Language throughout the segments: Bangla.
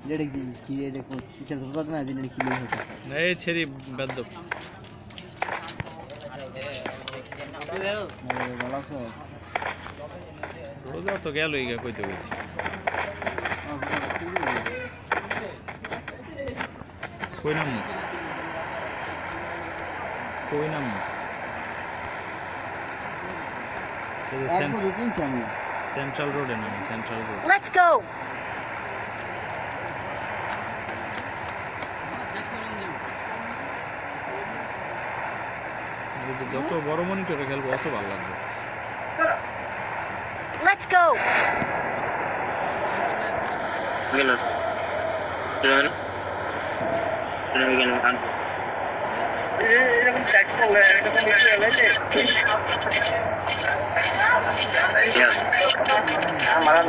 রেডে কি রেডে কি খেলতে পারতো না দিন কি হতো এই ছেড়ি বাদ দাও ভালো আছে রোজা তো গেল ইগা কইতে কইছি কই নাম সেন্ট্রাল রোডে নাম সেন্ট্রাল রোড Let's go. যত বড় মনিটরে খেলবো অত ভালো লাগবে Let's go. Gano? Gano? Gano kan? Ini size pula, itu pun bisa aja. Ya. Amalan.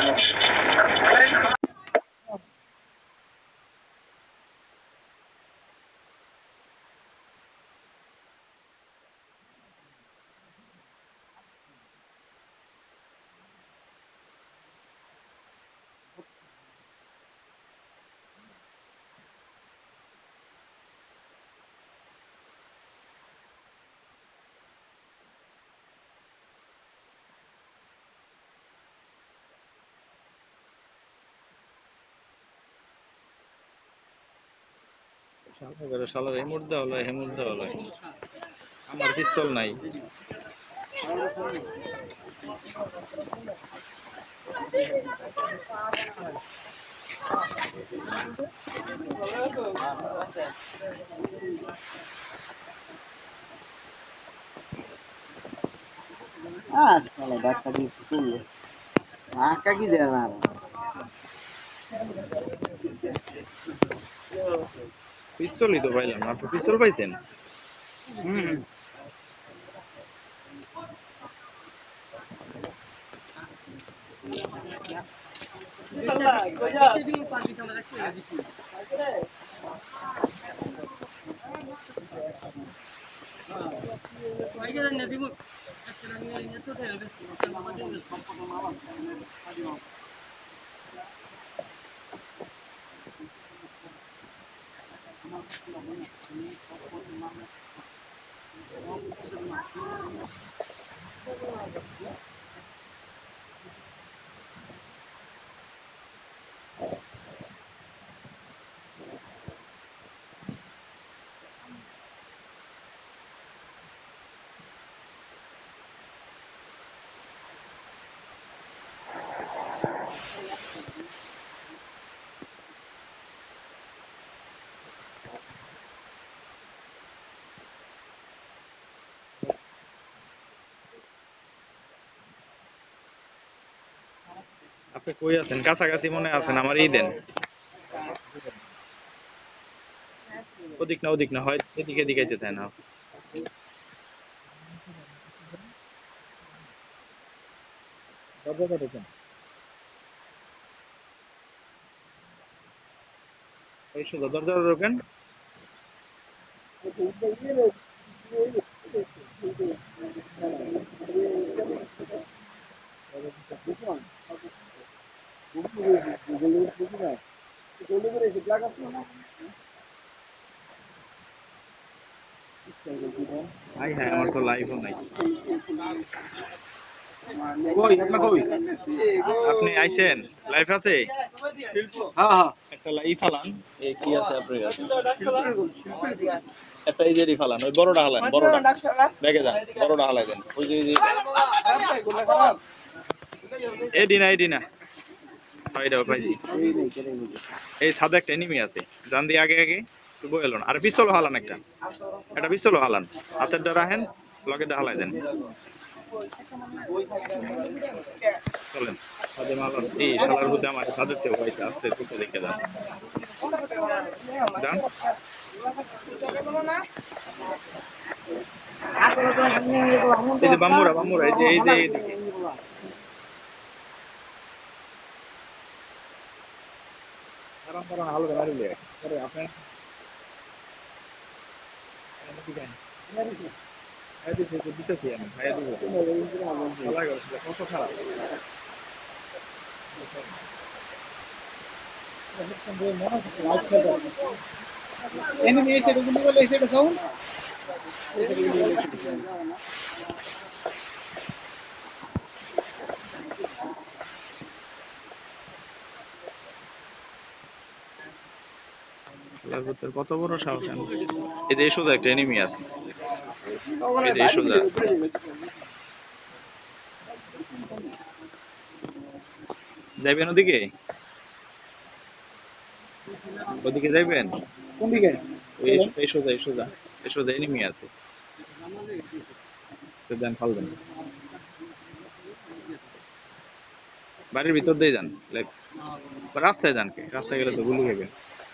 শালা রিমোট দেওয়া হলো হেমুট দেওয়া হলো আমার পিস্তল নাই শালা ডাক্তার কি করলো আকা কি দেয় না পিস্তলই তো পাইলাম না আপনি পিস্তল পাইছেন আপনি কই আছেন কাছাকাছি মনে আছেন আমার এই দেন ওদিক না হয় এদিকে দিকাইতে থাকে না দরজাটা ঢোকেন এই সোজা দরজাটা ঢোকেন হাই হ্যাঁ আমার তো লাইফও নাই কই আপনি কই আপনি আইছেন লাইফ আছে হ্যাঁ হ্যাঁ একটা লাইফ ফালান এই কি আছে আপনার কাছে একটা এই যে ফালান ওই বড়টা হালান বড়টা ব্যাগে যান বড়টা হালাই দেন ওই যে এডিনা ফাইডা পাইছি এই সাদা একটা এনিমি আছে জান দিয়ে আগে একটু বইলো না আর পিস্তল হালান একটা পিস্তল হালান হাতের দ্বারা হেন লগে দা হালাই দেন চলেন সাদে মাল আছে এই শালার হুদে আমার সাদের থেকে পাইছে আস্তে ছোট দেখে যান যান এই যে বাম্মুরা এই যে এইদিকে কারণ হালকা মারিলে পরে আপনি দিতেছি আমি ভাইয়া দিব কত খারাপ এনিমি এই সাইডে গুলি বলে এই সাইডে সাউন্ড এই সাইডে গুলি বলে এই সাইডে সাউন্ড খেলার ভিতর কত বড় সাহস আনবে। এই যে এই সোজা একটা এনিমি আছে, এই যে এই সোজা আছে। যাইবেন ওদিকে, ওদিকে যাইবেন। কোন দিকে এই সোজা এই সোজা এই সোজা এনিমি আছে, তো দেন ফাল দেন, বাড়ির ভিতর দিয়ে যান, লাইক রাস্তায় যান, কে রাস্তায় গেলে তো গুলি খাবেন।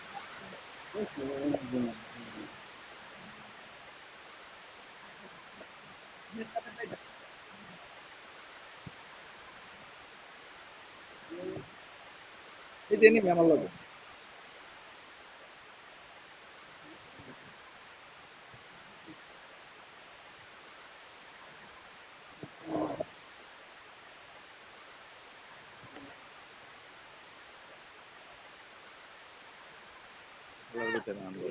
এই যে এনিমি আমার লগে, খেলার ভিতরে আনবে।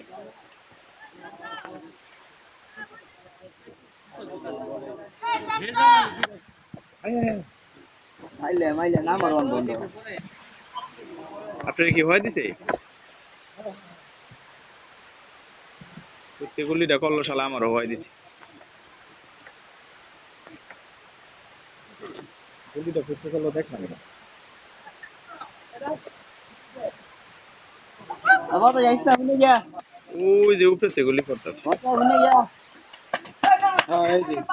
আয়, আয়, আয়। মাইলে মাইলে নাম্বার 1 বন্ধ আপনার কি ভয় দিছে? সত্যি গুলিটা করলো শালা, আমারও ভয় দিছে। গুলিটা ফুটতে করলো দেখলাম এটা। আবার তো যাইছ না শুনে যা ওই যে উপরে থেকে গুলি করতেছে। কত শুনে যা হ্যাঁ এই যে